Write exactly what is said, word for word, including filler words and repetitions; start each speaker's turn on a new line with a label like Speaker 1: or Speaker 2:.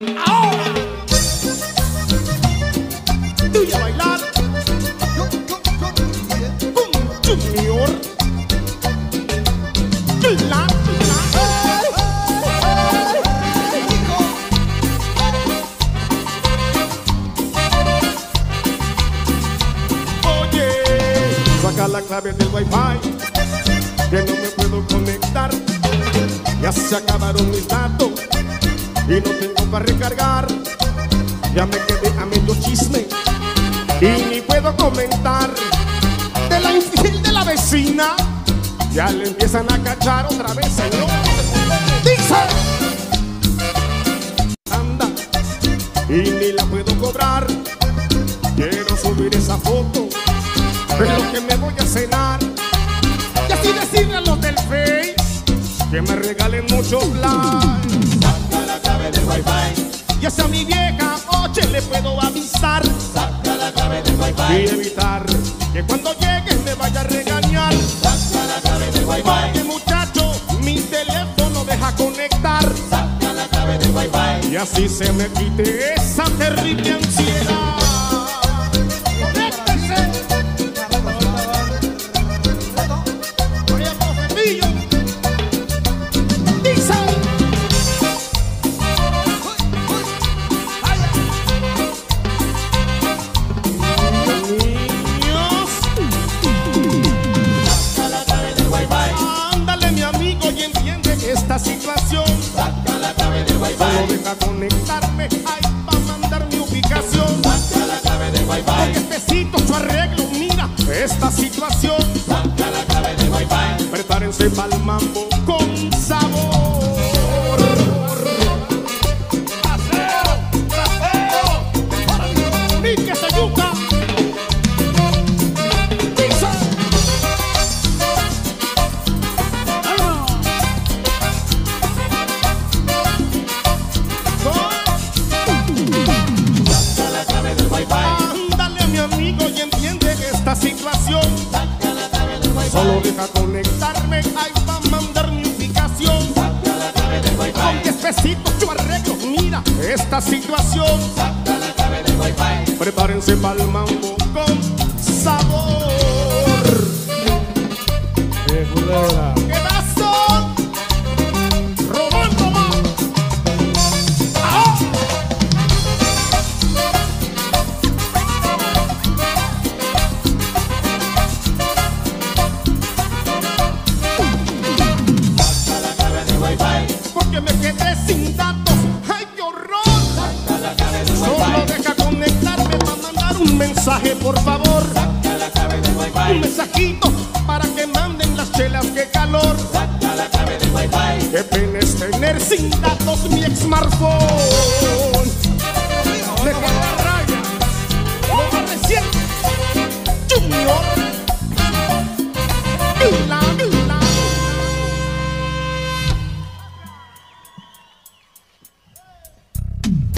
Speaker 1: Ahora tú y a bailar con Junior. La, oye, saca la clave del wifi, que no me puedo conectar. Ya se acabaron mis datos y no tengo para recargar. Ya me quedé a medio chisme y ni puedo comentar. De la infiel de la vecina ya le empiezan a cachar otra vez, señor. Dice, anda, y ni la puedo cobrar. Quiero subir esa foto, pero que me voy a cenar. Y así decirle a los del Face que me regalen mucho like.
Speaker 2: Saca la clave del wifi.
Speaker 1: Y hacia mi vieja, oye, le puedo avisar.
Speaker 2: Saca la clave del wifi.
Speaker 1: Y evitar que cuando llegue me vaya a regañar.
Speaker 2: Saca la clave del wifi.
Speaker 1: Porque muchacho, mi teléfono deja conectar.
Speaker 2: Saca la clave del wifi.
Speaker 1: Y así se me quite esa terrible ansiedad. ¡Conéctense! Oye, Josefillo. Dice. Niños.
Speaker 2: Saca la clave del wifi.
Speaker 1: Ándale, mi amigo, y entiende esta situación.
Speaker 2: Saca la clave del wifi.
Speaker 1: Solo deja conectarme ahí pa' mandar mi ubicación.
Speaker 2: Saca la clave del
Speaker 1: Con
Speaker 2: wifi.
Speaker 1: especito yo arreglo, mira, esta situación.
Speaker 2: Saca la clave del wifi.
Speaker 1: Prepárense pa'l mambo con sabor. ¡Trasero! ¡Trasero! ¡Y que se yuca! ¡Dice! ¡Ah!
Speaker 2: Saca la clave del wifi.
Speaker 1: Ándale, mi amigo, y entiende esta situación.
Speaker 2: Saca la clave del wifi.
Speaker 1: Solo deja conectarme ahí pa' mandar mi ubicación.
Speaker 2: Saca la clave del wifi.
Speaker 1: Con diez pesitos yo arreglo, mira, esta situación.
Speaker 2: Saca la clave del wifi.
Speaker 1: Prepárense pa'l mambo con sabor.
Speaker 3: ¡Qué culebra!
Speaker 1: ¿Qué pasó? Román, Román. ¡Ah!
Speaker 2: Saca la clave del wifi.
Speaker 1: Porque me quedé sin datos. ¡Ay, qué horror!
Speaker 2: Saca la clave del
Speaker 1: Solo
Speaker 2: wifi.
Speaker 1: deja conectarme para mandar un mensaje, por favor.
Speaker 2: Saca la clave del
Speaker 1: Un
Speaker 2: wifi.
Speaker 1: mensajito para que manden las chelas, qué calor.
Speaker 2: Saca la clave del wifi.
Speaker 1: Qué pena es tener sin datos mi smartphone.